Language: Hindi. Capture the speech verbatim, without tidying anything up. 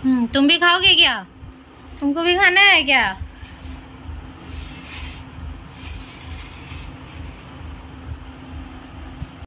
हम्म तुम भी खाओगे क्या? तुमको भी खाना है क्या?